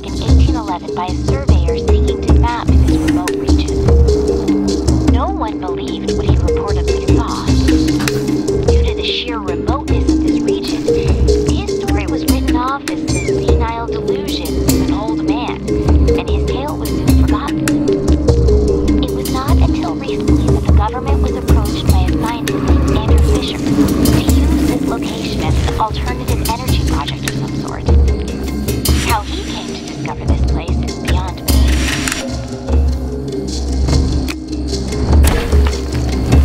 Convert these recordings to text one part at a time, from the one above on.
back in 1811 by a surveyor seeking to map this remote region. No one believed what he reportedly saw. Due to the sheer remoteness of this region, his story was written off as the senile delusions of an old man, and his tale was soon forgotten. It was not until recently that the government was approached by a scientist named Andrew Fisher to use this location as an alternative energy project of some sort. How he came to discover this place is beyond me.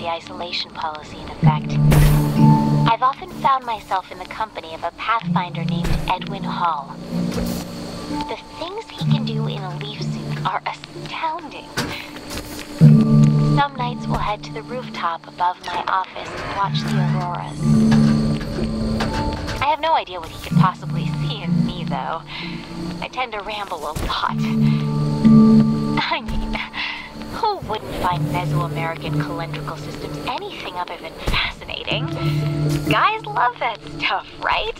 the isolation policy in effect. I've often found myself in the company of a pathfinder named Edwin Hall. The things he can do in a leaf suit are astounding. Some nights we'll head to the rooftop above my office and watch the auroras. I have no idea what he could possibly see in me, though. I tend to ramble a lot. I mean, who wouldn't find Mesoamerican calendrical systems anything other than fascinating? Guys love that stuff, right?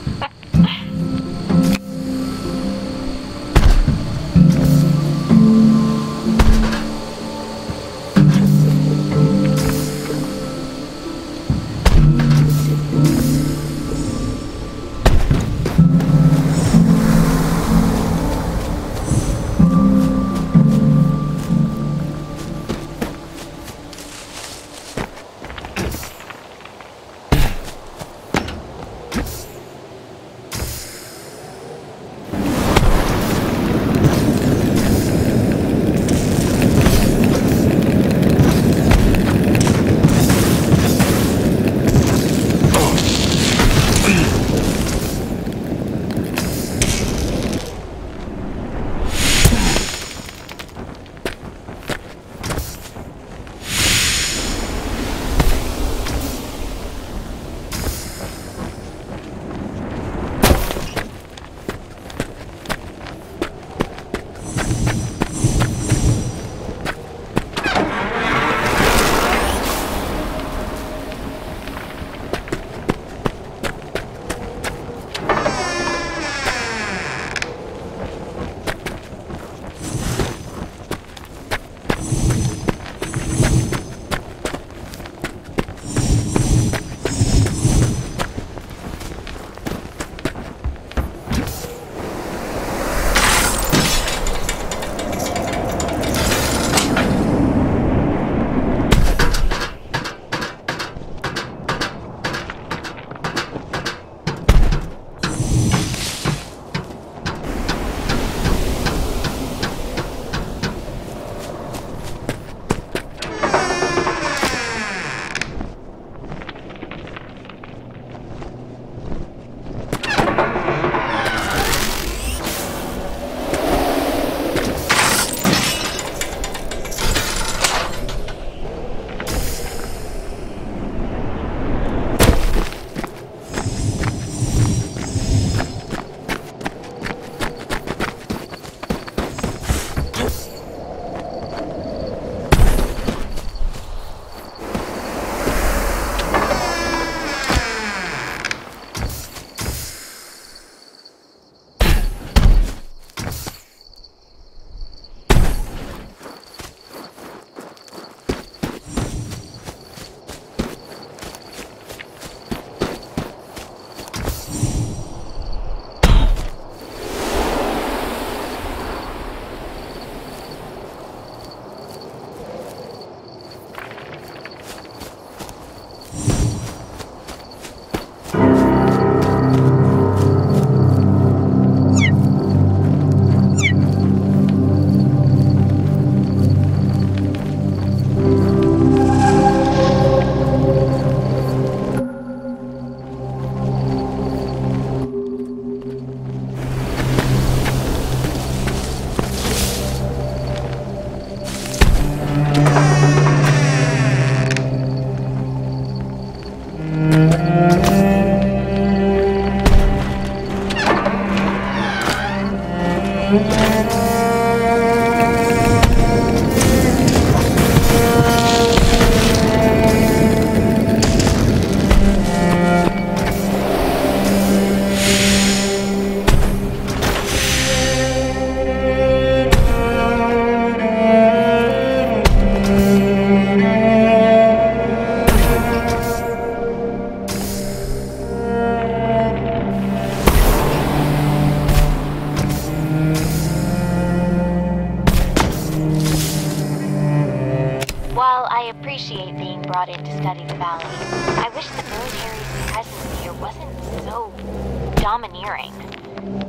appreciate being brought in to study the valley. I wish the military's presence here wasn't so domineering. I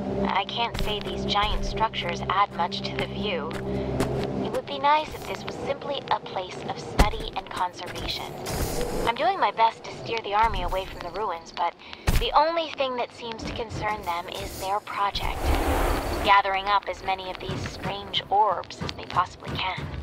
I can't say these giant structures add much to the view. It would be nice if this was simply a place of study and conservation. I'm doing my best to steer the army away from the ruins, but the only thing that seems to concern them is their project. Gathering up as many of these strange orbs as they possibly can.